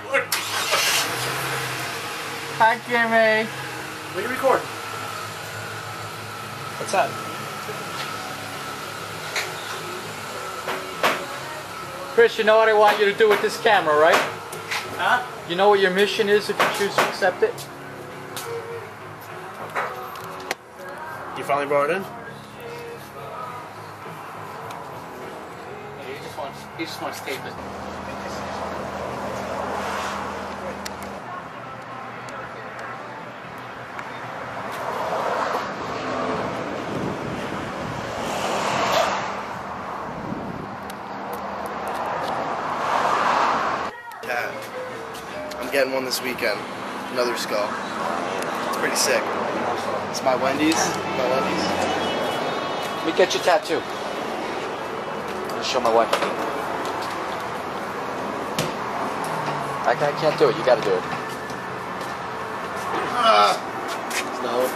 Hi, Jimmy. What are you recording? What's that? Chris, you know what I want you to do with this camera, right? Huh? You know what your mission is if you choose to accept it? You finally brought it in? He just wants to tape it. Yeah. I'm getting one this weekend. Another skull. It's pretty sick. It's my Wendy's. Let me get your tattoo. I'm gonna show my wife. I can't do it. You gotta do it. Snow.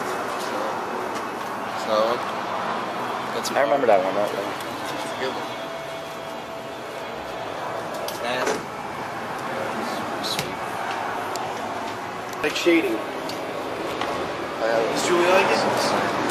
That's I remember that one. That one. It's a good one. Sweet. Like shading. Does Julie like it?